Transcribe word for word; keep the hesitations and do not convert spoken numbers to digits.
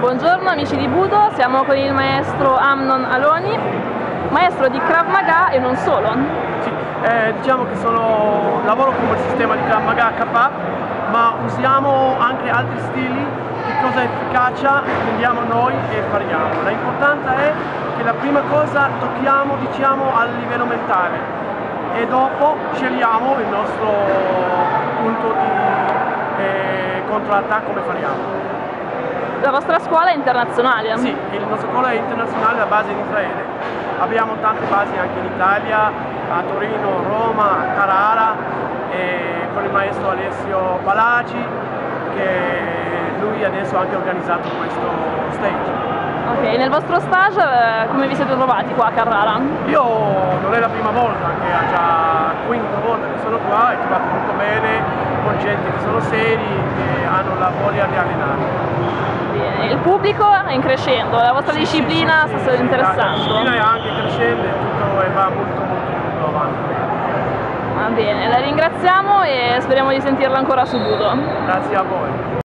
Buongiorno amici di Budo, siamo con il maestro Amnon Aloni, maestro di Krav Maga e non solo. Sì, eh, diciamo che sono, lavoro come il sistema di Krav Maga K A P, ma usiamo anche altri stili. Che cosa è efficacia prendiamo noi e impariamo. L'importante è che la prima cosa tocchiamo, diciamo, al livello mentale e dopo scegliamo il nostro punto di eh, contrattacco come faremo. La vostra scuola è internazionale? Sì, la nostra scuola è internazionale, la base in Israele. Abbiamo tante basi anche in Italia, a Torino, Roma, a Carrara, e con il maestro Alessio Balaci, che lui adesso ha anche organizzato questo stage. Ok, nel vostro stage eh, come vi siete trovati qua a Carrara? Io non è la prima volta, che è già la quinta volta che sono qua, e trovato molto bene, con gente che sono seri, che hanno la voglia di allenare. Bene, il pubblico è in crescendo, la vostra Sì, disciplina sì, sì, sta sì, interessando? La disciplina è anche crescendo e tutto e va molto molto molto avanti. Va bene, la ringraziamo e speriamo di sentirla ancora su Budo. Grazie a voi.